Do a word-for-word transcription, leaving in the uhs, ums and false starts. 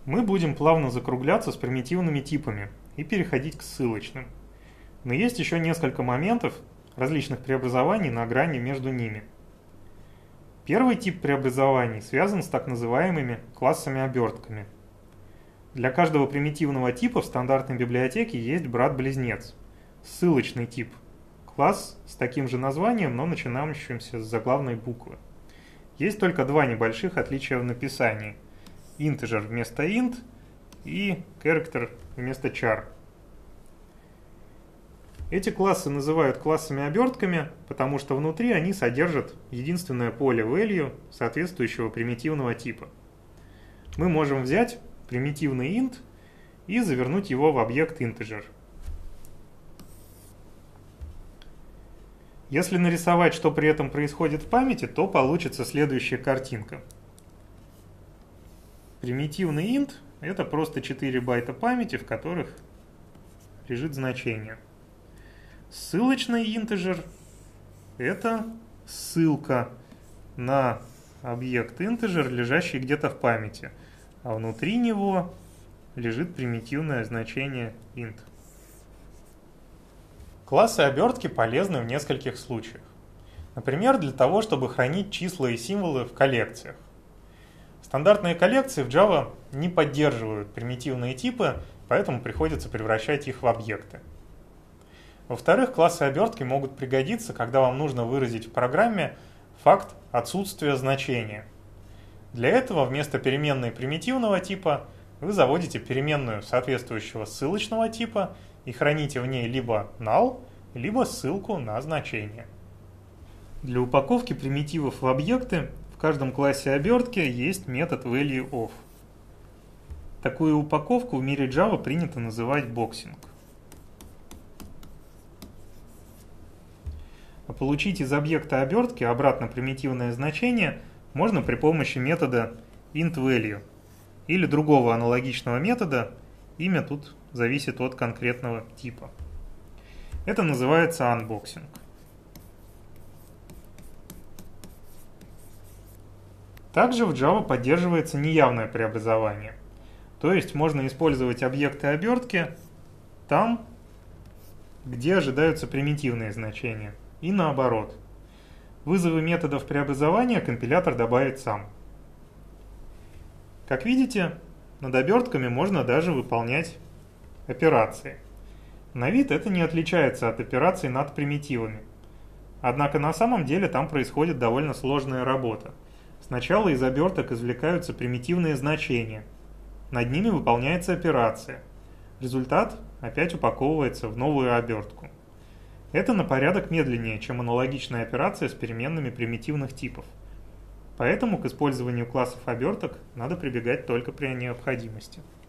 Мы будем плавно закругляться с примитивными типами и переходить к ссылочным. Но есть еще несколько моментов различных преобразований на грани между ними. Первый тип преобразований связан с так называемыми классами-обертками. Для каждого примитивного типа в стандартной библиотеке есть брат-близнец – ссылочный тип. Класс с таким же названием, но начинающимся с заглавной буквы. Есть только два небольших отличия в написании – integer вместо int и character вместо char. Эти классы называют классами-обертками, потому что внутри они содержат единственное поле value соответствующего примитивного типа. Мы можем взять примитивный int и завернуть его в объект integer. Если нарисовать, что при этом происходит в памяти, то получится следующая картинка. Примитивный int – это просто четыре байта памяти, в которых лежит значение. Ссылочный integer – это ссылка на объект integer, лежащий где-то в памяти, а внутри него лежит примитивное значение int. Классы обертки полезны в нескольких случаях. Например, для того, чтобы хранить числа и символы в коллекциях. Стандартные коллекции в Java не поддерживают примитивные типы, поэтому приходится превращать их в объекты. Во-вторых, классы обертки могут пригодиться, когда вам нужно выразить в программе факт отсутствия значения. Для этого вместо переменной примитивного типа вы заводите переменную соответствующего ссылочного типа и храните в ней либо null, либо ссылку на значение. Для упаковки примитивов в объекты в каждом классе обертки есть метод valueOf. Такую упаковку в мире Java принято называть боксинг. А получить из объекта обертки обратно примитивное значение можно при помощи метода intValue или другого аналогичного метода, имя тут зависит от конкретного типа. Это называется unboxing. Также в Java поддерживается неявное преобразование, то есть можно использовать объекты обертки там, где ожидаются примитивные значения. И наоборот. Вызовы методов преобразования компилятор добавит сам. Как видите, над обертками можно даже выполнять операции. На вид это не отличается от операций над примитивами. Однако на самом деле там происходит довольно сложная работа. Сначала из оберток извлекаются примитивные значения. Над ними выполняется операция. Результат опять упаковывается в новую обертку. Это на порядок медленнее, чем аналогичная операция с переменными примитивных типов. Поэтому к использованию классов оберток надо прибегать только при необходимости.